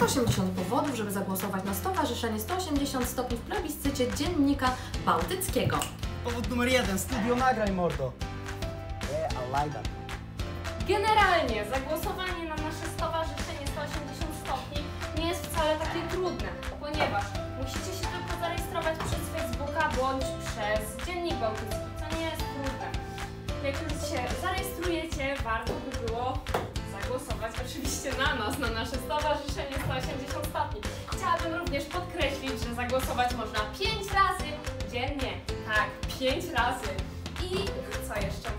180 powodów, żeby zagłosować na Stowarzyszenie 180 stopni w plebiscycie Dziennika Bałtyckiego. Powód numer 1. Studio nagrań, mordo. I like that. Generalnie zagłosowanie na nasze Stowarzyszenie 180 stopni nie jest wcale takie trudne, ponieważ musicie się tylko zarejestrować przez Facebooka bądź przez Dziennik Bałtycki, co nie jest trudne. Jak już się zarejestrujecie, warto by było zagłosować oczywiście na nas, na nasze Stowarzyszenie 180 stopni. Chciałabym również podkreślić, że zagłosować można 5 razy dziennie. Tak, 5 razy. I co jeszcze?